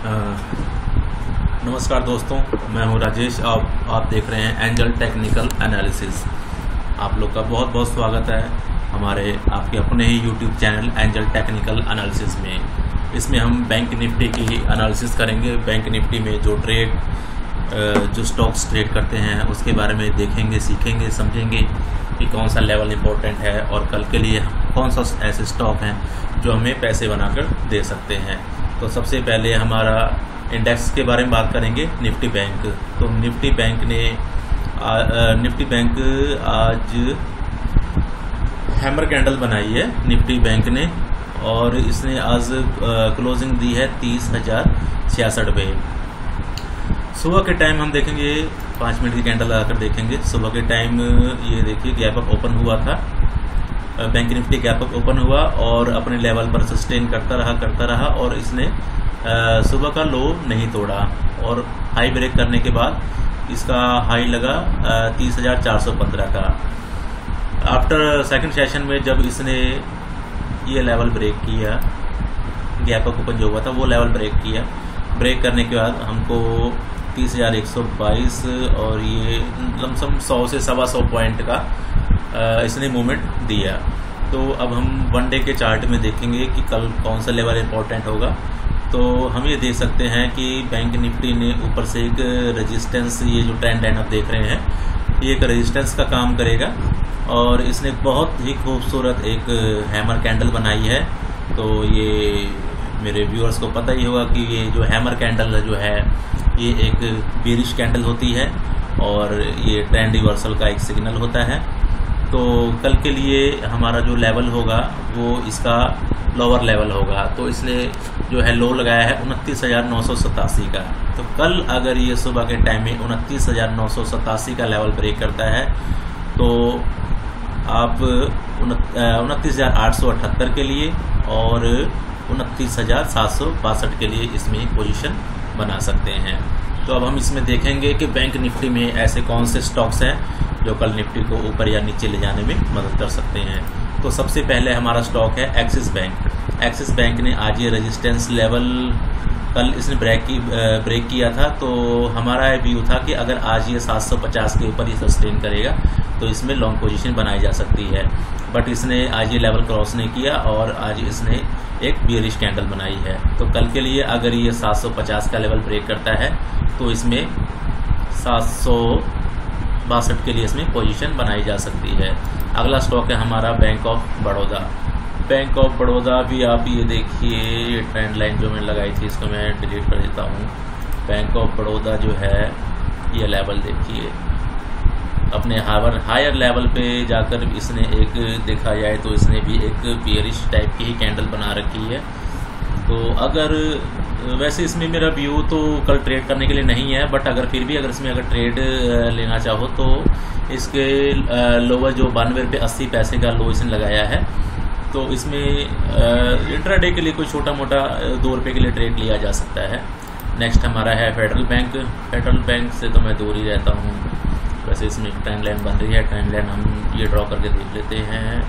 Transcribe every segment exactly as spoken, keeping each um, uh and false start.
नमस्कार दोस्तों, मैं हूं राजेश। आप आप देख रहे हैं एंजल टेक्निकल एनालिसिस। आप लोग का बहुत बहुत स्वागत है हमारे आपके अपने ही YouTube channel angel technical analysis में। इसमें हम बैंक निफ्टी की एनालिसिस करेंगे। बैंक निफ्टी में जो ट्रेड जो स्टॉक्स ट्रेड करते हैं उसके बारे में देखेंगे, सीखेंगे, समझेंगे कि कौन सा लेवल इम्पोर्टेंट है और कल के लिए कौन सा ऐसे स्टॉक हैं जो हमें पैसे बनाकर दे सकते हैं। तो सबसे पहले हमारा इंडेक्स के बारे में बात करेंगे, निफ्टी बैंक। तो निफ्टी बैंक ने आ, आ, निफ्टी बैंक आज हैमर कैंडल बनाई है निफ्टी बैंक ने, और इसने आज क्लोजिंग दी है तीस हजार छियासठ पे। सुबह के टाइम हम देखेंगे, पाँच मिनट की कैंडल लगाकर देखेंगे। सुबह के टाइम ये देखिए गैप अप ओपन हुआ था, bank Nifty gap up open हुआ और अपने लेवल पर सस्टेन करता रहा करता रहा और इसने सुबह का लो नहीं तोड़ा और हाई ब्रेक करने के बाद इसका हाई लगा तीस हजार चार सौ पंद्रह का। आफ्टर सेकंड सेशन में जब इसने ये लेवल ब्रेक किया, गैप अप ओपन जो हुआ था वो लेवल ब्रेक किया, ब्रेक करने के बाद हमको तीस हजार एक सौ बाईस और ये लमसम सौ से सवा सौ पॉइंट का इसने मूवमेंट दिया। तो अब हम वन डे के चार्ट में देखेंगे कि कल कौन सा लेवल इम्पोर्टेंट होगा। तो हम ये देख सकते हैं कि बैंक निफ्टी ने ऊपर से एक रेजिस्टेंस, ये जो ट्रेंड लाइन आप देख रहे हैं, ये एक रेजिस्टेंस का काम करेगा और इसने बहुत ही खूबसूरत एक हैमर कैंडल बनाई है। तो ये मेरे व्यूअर्स को पता ही होगा कि ये जो हैमर कैंडल जो है ये एक बेरिश कैंडल होती है और ये ट्रेंड रिवर्सल का एक सिग्नल होता है। तो कल के लिए हमारा जो लेवल होगा वो इसका लोअर लेवल होगा। तो इसने जो है लो लगाया है उनतीस हजार नौ सौ सतासी का। तो कल अगर ये सुबह के टाइम में उनतीस हजार नौ सौ सतासी का लेवल ब्रेक करता है तो आप उनतीस हजार आठ सौ अठहत्तर के लिए और उनतीस हजार सात सौ बासठ के लिए इसमें पोजीशन बना सकते हैं। तो अब हम इसमें देखेंगे कि बैंक निफ्टी में ऐसे कौन से स्टॉक्स हैं जो कल निफ्टी को ऊपर या नीचे ले जाने में मदद कर सकते हैं। तो सबसे पहले हमारा स्टॉक है एक्सिस बैंक। एक्सिस बैंक ने आज ये रेजिस्टेंस लेवल कल इसने ब्रेक की ब्रेक किया था। तो हमारा व्यू था कि अगर आज ये सात सौ पचास के ऊपर ही सस्टेन करेगा तो इसमें लॉन्ग पोजीशन बनाई जा सकती है, बट इसने आज ये लेवल क्रॉस नहीं किया और आज इसने एक बियरिश कैंडल बनाई है। तो कल के लिए अगर ये सात सौ पचास का लेवल ब्रेक करता है तो इसमें सात सौ बासठ के लिए इसमें पोजीशन बनाई जा सकती है। अगला स्टॉक है हमारा bank of Baroda. Bank of Baroda भी आप ये देखिए, ये ट्रेंड लाइन जो मैंने लगाई थी इसको मैं डिलीट कर देता हूँ। बैंक ऑफ बड़ौदा जो है ये लेवल देखिए, अपने हावर हायर लेवल पे जाकर इसने एक देखा जाए तो इसने भी एक बियरिश टाइप की ही कैंडल बना रखी है। तो अगर वैसे इसमें मेरा व्यू तो कल ट्रेड करने के लिए नहीं है, बट अगर फिर भी अगर इसमें अगर ट्रेड लेना चाहो तो इसके लोअर जो बानवे रुपये अस्सी पैसे का लो इसने लगाया है। तो इसमें इंट्राडे के लिए कोई छोटा मोटा दो रुपये के लिए ट्रेड लिया जा सकता है। नेक्स्ट हमारा है फेडरल बैंक। फेडरल बैंक से तो मैं दूर ही रहता हूँ। वैसे इसमें एक ट्रेंड लाइन बन रही है, ट्रेंड लाइन हम ये ड्रॉ करके देख लेते हैं।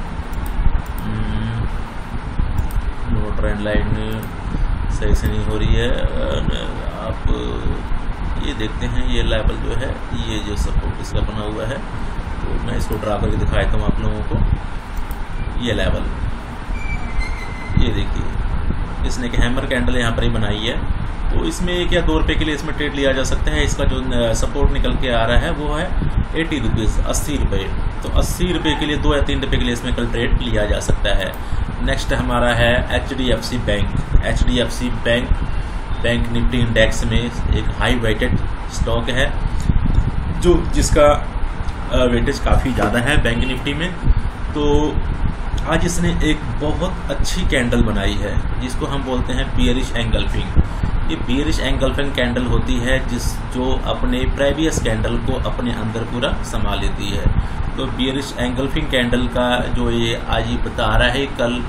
नो ट्रेंड लाइन सही से नहीं हो रही है। आप ये देखते हैं, ये लेवल जो है ये जो सपोर्ट इसका बना हुआ है, तो मैं इसको ड्रा करके दिखाता हूँ आप लोगों को। ये लेवल ये देखिए, इसने एक हैमर कैंडल यहाँ पर ही बनाई है। तो इसमें एक या दो रुपये के लिए इसमें ट्रेड लिया जा सकता है। इसका जो सपोर्ट निकल के आ रहा है वो है एटी रुपीज़, अस्सी रुपये। तो अस्सी रुपये के लिए दो या तीन रुपये के लिए इसमें कल ट्रेड लिया जा सकता है। नेक्स्ट हमारा है H D F C bank. H D F C bank bank Nifty index में एक हाई वेटेड स्टॉक है, जो जिसका वेटेज काफ़ी ज़्यादा है बैंक निफ्टी में। तो आज इसने एक बहुत अच्छी कैंडल बनाई है जिसको हम बोलते हैं बियरिश एंगल्फिंग। ये बियरिश एंगल्फिंग कैंडल होती है जिस जो अपने प्रीवियस कैंडल को अपने अंदर पूरा समा लेती है। तो बियरिश एंगल्फिंग कैंडल का जो ये आज ये बता रहा है, कल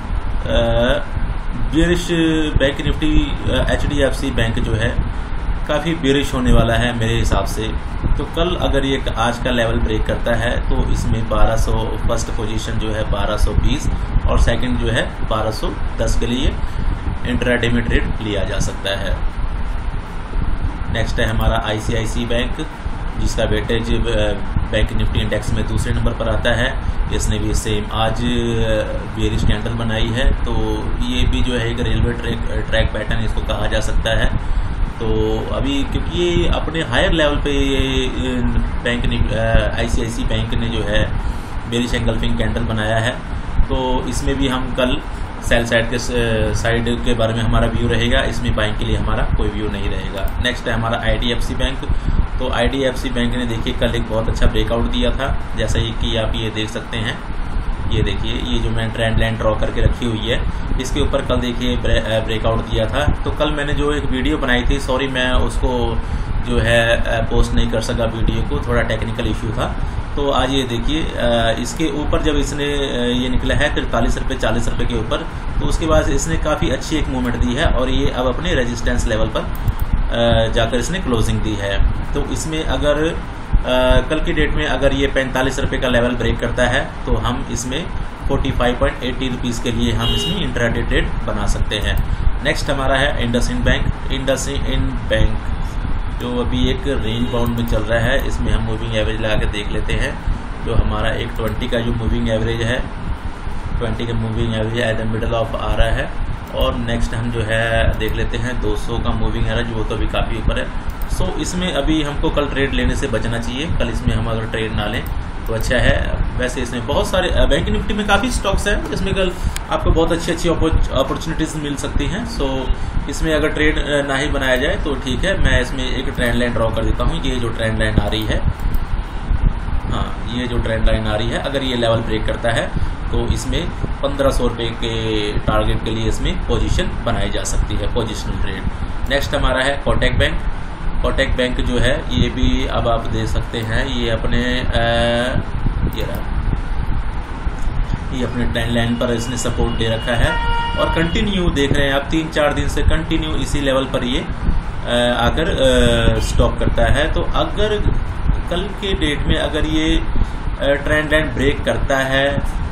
bearish bank Nifty H D F C bank जो है काफ़ी बियरिश होने वाला है मेरे हिसाब से। तो कल अगर ये आज का लेवल ब्रेक करता है तो इसमें बारह सौ फर्स्ट पोजीशन जो है बारह सौ बीस और सेकंड जो है बारह सौ दस के लिए इंट्राडे में ट्रेड लिया जा सकता है। नेक्स्ट है हमारा आईसीआईसी बैंक, जिसका वेटेज बैंक निफ्टी इंडेक्स में दूसरे नंबर पर आता है। इसने भी सेम आज बेयरिश कैंडल बनाई है, तो ये भी जो है एक रेलवे ट्रैक ट्रैक पैटर्न इसको कहा जा सकता है। तो अभी क्योंकि ये अपने हायर लेवल पे ये बैंक आईसीआईसी बैंक ने जो है बेयरिश एंगल्फिंग कैंडल बनाया है, तो इसमें भी हम कल सेल साइड के साइड के बारे में हमारा व्यू रहेगा, इसमें बाइंग के लिए हमारा कोई व्यू नहीं रहेगा। नेक्स्ट है हमारा आईडीएफसी बैंक। तो आईडीएफसी बैंक ने देखिए कल एक बहुत अच्छा ब्रेकआउट दिया था, जैसा कि आप ये देख सकते हैं। ये देखिए, ये जो मैं ट्रेंड लाइन ड्रॉ करके रखी हुई है, इसके ऊपर कल देखिए ब्रेकआउट दिया था। तो कल मैंने जो एक वीडियो बनाई थी, सॉरी मैं उसको जो है पोस्ट नहीं कर सका वीडियो को, थोड़ा टेक्निकल इशू था। तो आज ये देखिए इसके ऊपर जब इसने ये निकला है तिरतालीस रुपये चालीस रुपये के ऊपर, तो उसके बाद इसने काफ़ी अच्छी एक मूवमेंट दी है और ये अब अपने रेजिस्टेंस लेवल पर जाकर इसने क्लोजिंग दी है। तो इसमें अगर कल की डेट में अगर ये पैंतालीस रुपये का लेवल ब्रेक करता है, तो हम इसमें पैंतालीस पॉइंट अस्सी रुपीज़ के लिए हम इसमें इंट्राडे ट्रेड बना सकते हैं। नेक्स्ट हमारा है इंडसइंड बैंक। इंडसइंड बैंक जो अभी एक रेंज बाउंड में चल रहा है, इसमें हम मूविंग एवरेज लगा के देख लेते हैं। जो हमारा एक ट्वेंटी का जो मूविंग एवरेज है, ट्वेंटी का moving average at the middle of आ रहा है। और नेक्स्ट हम जो है देख लेते हैं दो सौ का मूविंग एवरेज, वो तो अभी काफ़ी ऊपर है। सो so, इसमें अभी हमको कल ट्रेड लेने से बचना चाहिए, कल इसमें हम अगर ट्रेड ना लें तो अच्छा है। वैसे इसमें बहुत सारे बैंक निफ्टी में काफ़ी स्टॉक्स हैं जिसमें कल आपको बहुत अच्छी अच्छी अपॉर्चुनिटीज़ मिल सकती हैं। सो so, इसमें अगर ट्रेड ना ही बनाया जाए तो ठीक है। मैं इसमें एक ट्रेंड लाइन ड्रॉ कर देता हूँ। ये जो ट्रेंड लाइन आ रही है, हाँ ये जो ट्रेंड लाइन आ रही है, अगर ये लेवल ब्रेक करता है तो इसमें पंद्रह सौ रुपये के टारगेट के लिए इसमें पोजीशन बनाई जा सकती है, पोजिशनल ट्रेड। नेक्स्ट हमारा है कोटक बैंक। कोटक बैंक जो है ये भी अब आप देख सकते हैं, ये अपने आ, ये रहा, ये अपने ट्रेंड लाइन पर इसने सपोर्ट दे रखा है और कंटिन्यू देख रहे हैं आप तीन चार दिन से कंटिन्यू इसी लेवल पर ये आकर स्टॉप करता है। तो अगर कल के डेट में अगर ये ट्रेंड लाइन ब्रेक करता है,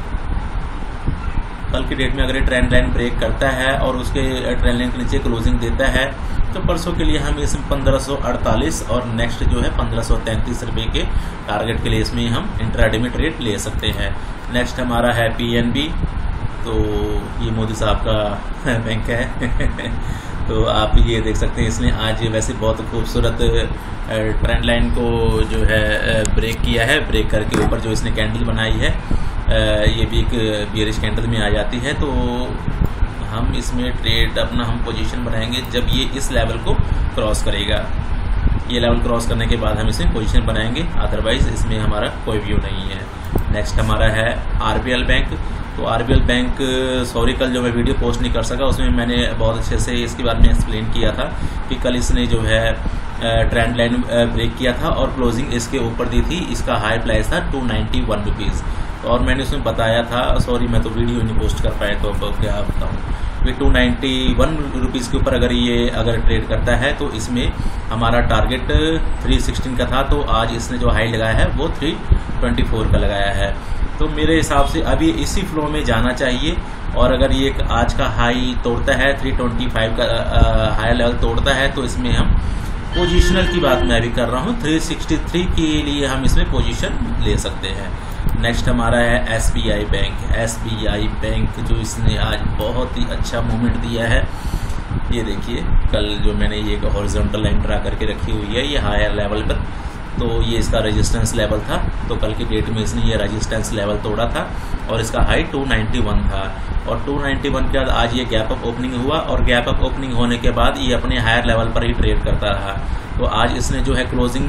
कल की डेट में अगर ये ट्रेंड लाइन ब्रेक करता है और उसके ट्रेंड लाइन के नीचे क्लोजिंग देता है, तो परसों के लिए हम इसमें पंद्रह सौ अड़तालीस और नेक्स्ट जो है पंद्रह सौ तैंतीस रुपये के टारगेट के लिए इसमें हम इंट्राडे में ट्रेड ले सकते हैं। नेक्स्ट हमारा है पीएनबी। तो ये मोदी साहब का बैंक है तो आप ये देख सकते हैं, इसने आज वैसे बहुत खूबसूरत ट्रेंड लाइन को जो है ब्रेक किया है। ब्रेक करके ऊपर जो इसने कैंडल बनाई है, ये भी एक बियरिश कैंडल में आ जाती है। तो हम इसमें ट्रेड अपना हम पोजीशन बनाएंगे जब ये इस लेवल को क्रॉस करेगा। ये लेवल क्रॉस करने के बाद हम इसमें पोजीशन बनाएंगे, अदरवाइज इसमें हमारा कोई व्यू नहीं है। नेक्स्ट हमारा है आरबीएल बैंक। तो आरबीएल बैंक, सॉरी कल जो मैं वीडियो पोस्ट नहीं कर सका, उसमें मैंने बहुत अच्छे से इसके बारे में एक्सप्लेन किया था कि कल इसने जो है ट्रेंड लाइन ब्रेक किया था और क्लोजिंग इसके ऊपर दी थी। इसका हाई प्राइस था टू नाइन्टी वन रुपीज़ और मैंने उसमें बताया था, सॉरी मैं तो वीडियो नहीं पोस्ट कर पाया, तो अब क्या बताऊँ कि टू नाइन्टी वन रुपीज़ के ऊपर अगर ये अगर ट्रेड करता है तो इसमें हमारा टारगेट थ्री सिक्सटीन का था। तो आज इसने जो हाई लगाया है वो थ्री ट्वेंटी फोर का लगाया है। तो मेरे हिसाब से अभी इसी फ्लो में जाना चाहिए और अगर ये आज का हाई तोड़ता है, थ्री ट्वेंटी फाइव का हाई लेवल तोड़ता है, तो इसमें हम पोजीशनल की बात मैं अभी कर रहा हूँ, थ्री सिक्सटी थ्री के लिए हम इसमें पोजीशन ले सकते हैं। नेक्स्ट हमारा है एसबीआई बैंक। एसबीआई बैंक जो इसने आज बहुत ही अच्छा मूवमेंट दिया है। ये देखिए कल जो मैंने ये हॉरिजॉन्टल लाइन ड्रा करके रखी हुई है ये हायर लेवल पर, तो ये इसका रेजिस्टेंस लेवल था। तो कल की डेट में इसने ये रेजिस्टेंस लेवल तोड़ा था और इसका हाई टू नाइन्टी वन था और टू नाइन्टी वन के बाद आज ये गैप अप ओपनिंग हुआ और गैप अप ओपनिंग होने के बाद ये अपने हायर लेवल पर ही ट्रेड करता रहा। तो आज इसने जो है closing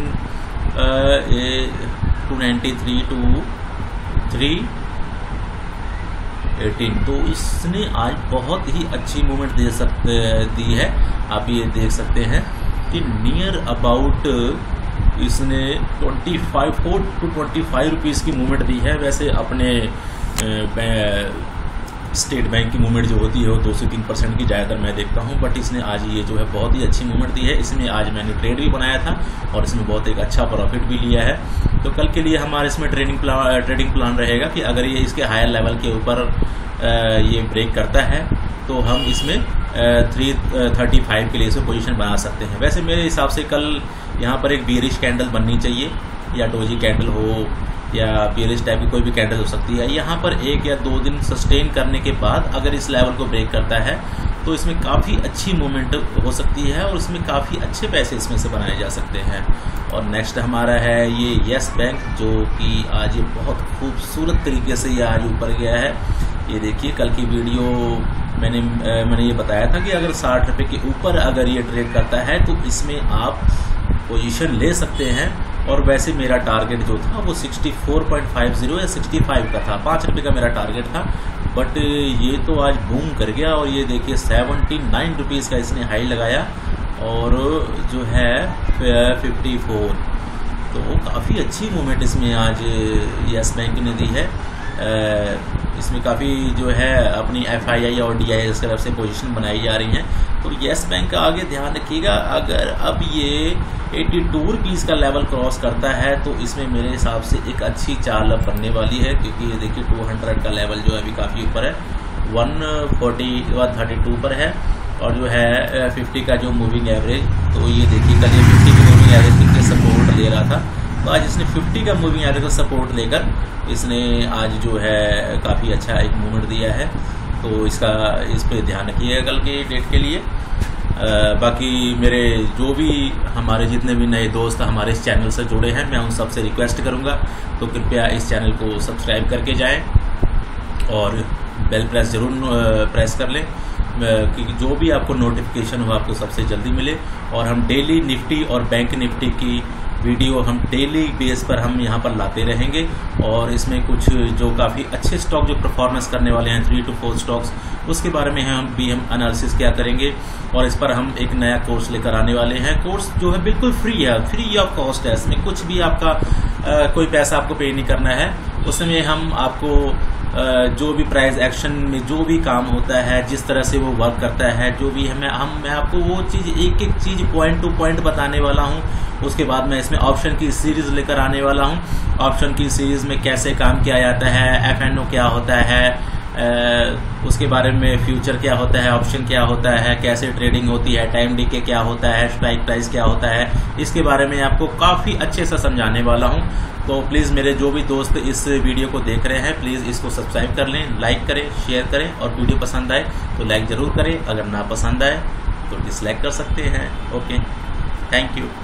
two ninety three two three eighteen, तो इसने आज बहुत ही अच्छी मूवमेंट दे सकते दी है। आप ये देख सकते हैं कि नियर अबाउट इसने twenty five four to twenty five rupees की मूवमेंट दी है। वैसे अपने स्टेट बैंक की मूवमेंट जो होती है वो दो से तीन परसेंट की ज़्यादातर मैं देखता हूँ, बट इसने आज ये जो है बहुत ही अच्छी मूवमेंट दी है। इसमें आज मैंने ट्रेड भी बनाया था और इसमें बहुत एक अच्छा प्रॉफिट भी लिया है। तो कल के लिए हमारे इसमें ट्रेडिंग प्लान ट्रेडिंग प्लान रहेगा कि अगर ये इसके हायर लेवल के ऊपर ये ब्रेक करता है तो हम इसमें थ्री थर्टी फाइव के लिए इसमें पोजीशन बना सकते हैं। वैसे मेरे हिसाब से कल यहाँ पर एक बियरिश कैंडल बननी चाहिए, या डोजी कैंडल हो या बियरिश टाइप की कोई भी कैंडल हो सकती है। यहाँ पर एक या दो दिन सस्टेन करने के बाद अगर इस लेवल को ब्रेक करता है तो इसमें काफ़ी अच्छी मूवमेंट हो सकती है और इसमें काफ़ी अच्छे पैसे इसमें से बनाए जा सकते हैं। और नेक्स्ट हमारा है ये येस बैंक, जो कि आज ये बहुत खूबसूरत तरीके से ये आज ऊपर गया है। ये देखिए, कल की वीडियो मैंने मैंने ये बताया था कि अगर साठ रुपये के ऊपर अगर ये ट्रेड करता है तो इसमें आप पोजीशन ले सकते हैं। और वैसे मेरा टारगेट जो था वो sixty four point five zero या सिक्सटी फाइव का था, पाँच रुपये का मेरा टारगेट था। बट ये तो आज बूम कर गया और ये देखिए सेवेंटी नाइन रुपीज़ का इसने हाई लगाया और जो है फिफ्टी फोर, तो काफ़ी अच्छी मूवमेंट इसमें आज येस बैंक ने दी है। इसमें काफ़ी जो है अपनी एफ आई आई और डी आई एस तरफ से पोजीशन बनाई जा रही हैं। तो येस बैंक का आगे ध्यान रखिएगा, अगर अब ये बयासी रुपीज़ का लेवल क्रॉस करता है तो इसमें मेरे हिसाब से एक अच्छी चाल अब बनने वाली है, क्योंकि ये देखिए दो सौ का लेवल जो है अभी काफ़ी ऊपर है, one forty one thirty two पर है। और जो है फिफ्टी का जो मूविंग एवरेज, तो ये देखिए कल ये फिफ्टी की मूविंग एवरेज के सपोर्ट ले रहा था, तो आज इसने फिफ्टी का मूविंग एवरेज का सपोर्ट लेकर इसने आज जो है काफ़ी अच्छा एक मूवमेंट दिया है। तो इसका इस पे ध्यान रखिएगा कल के डेट के लिए। आ, बाकी मेरे जो भी हमारे जितने भी नए दोस्त हमारे इस चैनल से जुड़े हैं, मैं उन सबसे रिक्वेस्ट करूंगा तो कृपया इस चैनल को सब्सक्राइब करके जाएं और बेल प्रेस ज़रूर प्रेस कर लें, क्योंकि जो भी आपको नोटिफिकेशन हो आपको सबसे जल्दी मिले। और हम डेली निफ्टी और बैंक निफ्टी की वीडियो हम डेली बेस पर हम यहाँ पर लाते रहेंगे। और इसमें कुछ जो काफ़ी अच्छे स्टॉक जो परफॉर्मेंस करने वाले हैं, थ्री टू फोर स्टॉक्स, उसके बारे में हम भी हम एनालिसिस क्या करेंगे। और इस पर हम एक नया कोर्स लेकर आने वाले हैं। कोर्स जो है बिल्कुल फ्री है, फ्री ऑफ कॉस्ट है, इसमें कुछ भी आपका आ, कोई पैसा आपको पे नहीं करना है। उसमें हम आपको जो भी प्राइस एक्शन में जो भी काम होता है, जिस तरह से वो वर्क करता है, जो भी है, मैं हम मैं आपको वो चीज़ एक एक चीज़ पॉइंट टू पॉइंट बताने वाला हूँ। उसके बाद मैं इसमें ऑप्शन की सीरीज लेकर आने वाला हूँ। ऑप्शन की सीरीज में कैसे काम किया जाता है, एफ एन ओ क्या होता है, आ, उसके बारे में फ्यूचर क्या होता है, ऑप्शन क्या होता है, कैसे ट्रेडिंग होती है, टाइम डीके क्या होता है, स्ट्राइक प्राइस क्या होता है, इसके बारे में आपको काफ़ी अच्छे से समझाने वाला हूँ। तो प्लीज़ मेरे जो भी दोस्त इस वीडियो को देख रहे हैं, प्लीज़ इसको सब्सक्राइब कर लें, लाइक करें, शेयर करें। और वीडियो पसंद आए तो लाइक ज़रूर करें, अगर ना पसंद आए तो डिसलाइक कर सकते हैं। Okay, thank you.